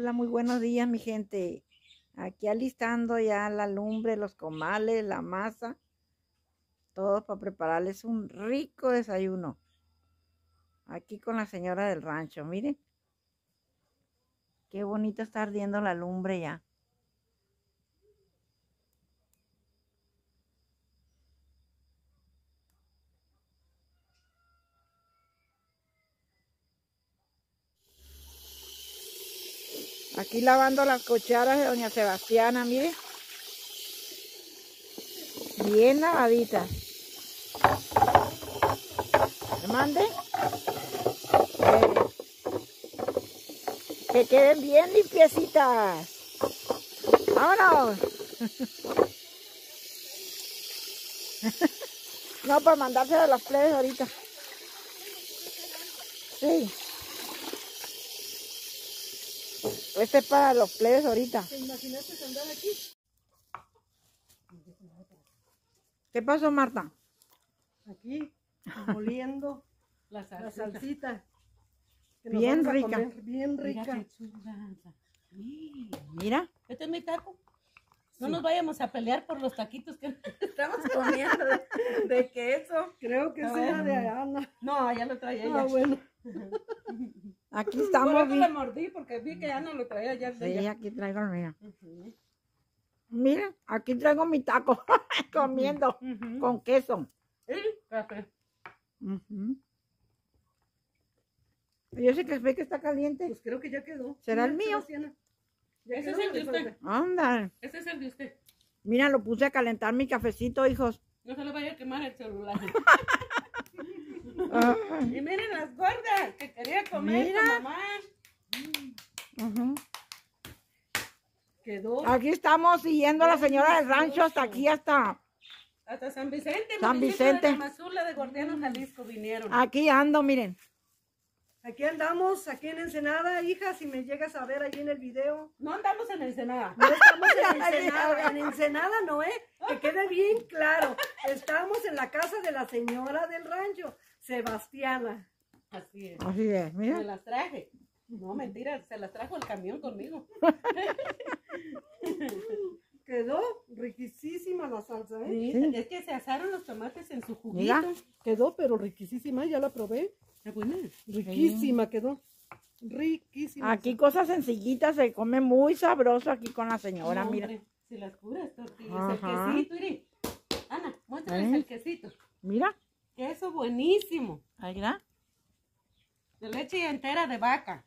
Hola, muy buenos días, mi gente. Aquí alistando ya la lumbre, los comales, la masa, todo para prepararles un rico desayuno. Aquí con la señora del rancho, miren. Qué bonito está ardiendo la lumbre ya. Aquí lavando las cucharas de doña Sebastiana, miren. Bien lavaditas. ¿Me mande? Que queden bien limpiecitas. ¡Vámonos! No, para mandárselo a las plebes ahorita. Sí. Este es para los plebes ahorita. ¿Te imaginaste andar aquí? ¿Qué pasó, Marta? Aquí, moliendo la salsita. Que nos Bien vamos a rica. comer, bien rica. Mira. Este es mi taco. No nos vayamos a pelear por los taquitos que estamos comiendo de queso. Creo que sea de Ana. No, ya lo traía ella. Ah, bueno. Aquí Por estamos eso le bien. mordí, porque vi que Ana lo traía ya de Sí, ella. aquí traigo el mío. Ujú, Miren, aquí traigo mi taco comiendo ujú. con queso. Y café. Ujú. Yo sé que ve que está caliente. Pues creo que ya quedó. ¿Será el Mira, mío? Sebastiana. ¿Ya Ese quedó? es el de usted. Anda. Ese es el de usted. Mira, lo puse a calentar mi cafecito, hijos. No se le vaya a quemar el celular. Ah, Y miren las gordas que quería comer Mira. su mamá. ujú. Quedó. Aquí estamos siguiendo a la señora del rancho hasta aquí, hasta Hasta San Vicente. San municipio Vicente. de Tamazula de Gordiano, Jalisco vinieron. aquí ando, miren. Aquí andamos, aquí en Ensenada, hija, si me llegas a ver allí en el video. No andamos en Ensenada. No estamos en Ensenada, en Ensenada no, que quede bien claro. Estamos en la casa de la señora del rancho, Sebastiana. Así es. Así es, Me mira. las traje. No, mentira, se las trajo el camión conmigo. Quedó riquísima la salsa, Sí, Sí. es que se asaron los tomates en su juguito. Mira. Quedó, pero riquísima, ya la probé. Está buena. Riquísima quedó. Riquísima. Aquí cosas sencillitas se come muy sabroso aquí con la señora, No, mira. hombre, si las puras tortillas, Ajá. el quesito, miren. Ana, muéstrales ¿Eh? el quesito. Mira, Queso buenísimo. ahí está. De leche entera de vaca.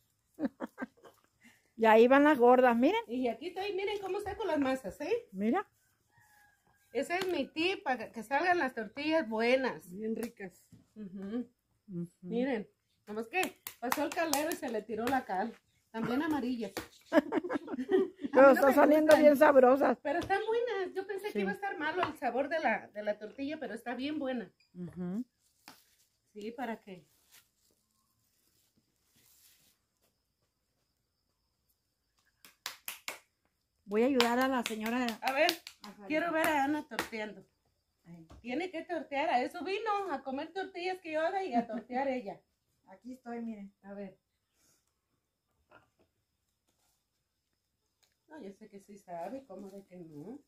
Y ahí van las gordas, miren, Y aquí estoy, miren cómo saco las masas, ¿eh? mira. Ese es mi tip para que salgan las tortillas buenas. Bien ricas. Ujú. Ujú. Miren, nomás que pasó el calero y se le tiró la cal. También amarillas. Pero no están me saliendo gustan. bien sabrosas. Pero están buenas. Yo pensé Sí. que iba a estar malo el sabor de la tortilla, pero está bien buena. Ujú. Sí, ¿para qué? Voy a ayudar a la señora. A ver, quiero ver a Ana torteando. Tiene que tortear, a eso vino, a comer tortillas que yo haga y a tortear ella. Aquí estoy, miren. A ver. No, yo sé que sí sabe, ¿cómo de que no?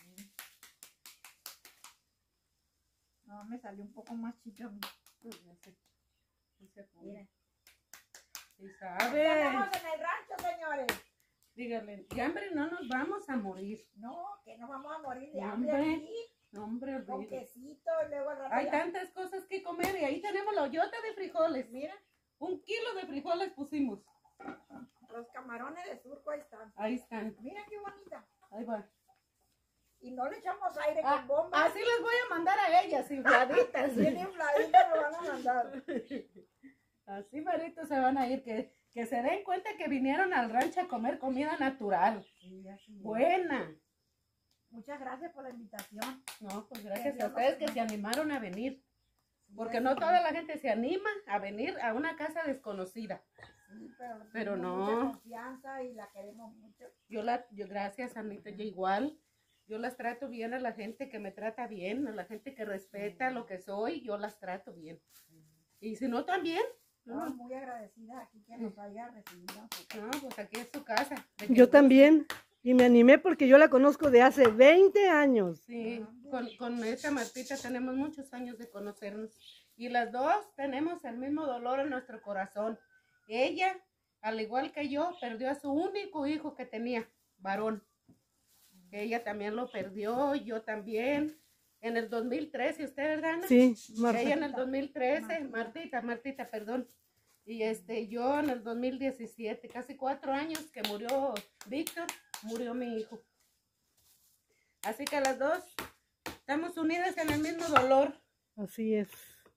No, me salió un poco más chica. No, ya sé. Sí se pone. Miren. Sí sabe. Estamos en el rancho, señores. Dígale, de hambre no nos vamos a morir. No, que no vamos a morir de No, hambre hombre. aquí. No, hombre, Con horrible. quesito y luego al rato Hay ya- tantas cosas que comer y ahí tenemos la hoyota de frijoles. Mira, 1 kilo de frijoles pusimos. los camarones de surco ahí están. Ahí están. Mira qué bonita. Ahí va. Y no le echamos aire Ah, con bomba. así les voy a mandar a ellas, infladitas. Bien infladitas lo van a mandar. Así maritos se van a ir, que se den cuenta que vinieron al rancho a comer comida natural. Sí, así es. Buena. Muchas gracias por la invitación. No, pues gracias a ustedes que se animaron a venir. Porque no toda la gente se anima a venir a una casa desconocida. Sí, Pero tenemos no. mucha confianza y la queremos mucho. Yo gracias, Anita, yo igual. Yo las trato bien a la gente que me trata bien, a la gente que respeta lo que soy, yo las trato bien. Y si no también, Estamos muy agradecida aquí que nos haya recibido. No, pues aquí es su casa. De que Yo guste. también. Y me animé porque yo la conozco de hace 20 años. Sí, con esta Martita tenemos muchos años de conocernos. Y las dos tenemos el mismo dolor en nuestro corazón. Ella, al igual que yo, perdió a su único hijo que tenía, varón. Ella también lo perdió, yo también. En el 2013, ¿usted, verdad, Ana? Sí, Marta. Ella en el 2013, Martita, perdón. Y yo en el 2017, casi 4 años que murió Víctor, murió mi hijo. Así que las dos estamos unidas en el mismo dolor. Así es.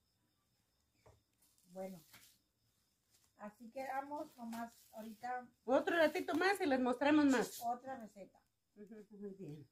Bueno, así que vamos nomás ahorita Otro ratito más y les mostramos más. otra receta. Muy bien.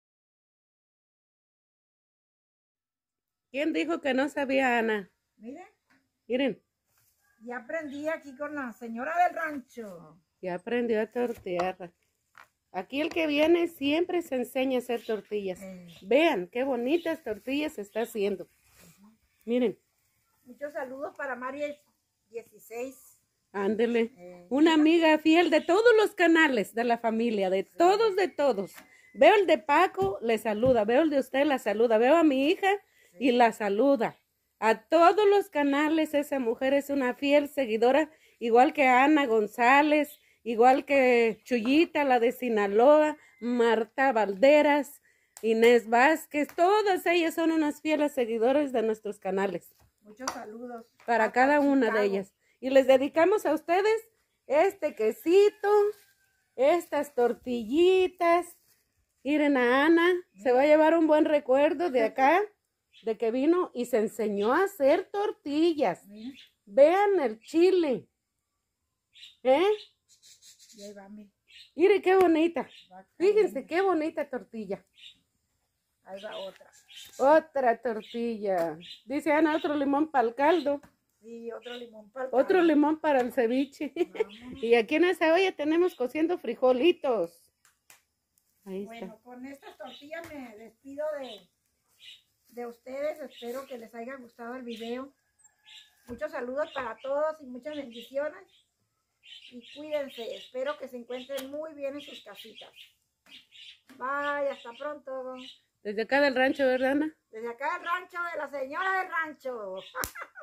¿Quién dijo que no sabía, Ana? Miren, Miren, ya aprendí aquí con la señora del rancho. ya aprendió a tortear. Aquí el que viene siempre se enseña a hacer tortillas. Vean qué bonitas tortillas está haciendo. Miren, Muchos saludos para María 16. ándele. Una amiga fiel de todos los canales de la familia, de todos. Veo el de Paco, le saluda. Veo el de usted, la saluda. Veo a mi hija y la saluda. A todos los canales esa mujer es una fiel seguidora, igual que Ana González, igual que Chuyita, la de Sinaloa, Marta Valderas, Inés Vázquez, todas ellas son unas fieles seguidoras de nuestros canales. Muchos saludos. Para Hasta cada una Chicago. de ellas. Y les dedicamos a ustedes este quesito, estas tortillitas. Miren a Ana, se va a llevar un buen recuerdo de acá, de que vino y se enseñó a hacer tortillas. Miren, Vean el chile. ¿Eh? y ahí va, miren, Mire qué bonita. va Fíjense cayendo. qué bonita tortilla. Ahí va otra. Otra tortilla. Dice Ana, otro limón para el caldo. Sí, otro limón para el Otro caldo. limón para el ceviche. Vamos. Y aquí en esa olla tenemos cociendo frijolitos. Ahí está. Bueno, con estas tortillas me despido de ustedes. Espero que les haya gustado el video. Muchos saludos para todos y muchas bendiciones. Y cuídense. Espero que se encuentren muy bien en sus casitas. Bye, hasta pronto. Desde acá del rancho, ¿verdad, Ana? Desde acá del rancho de la señora del rancho.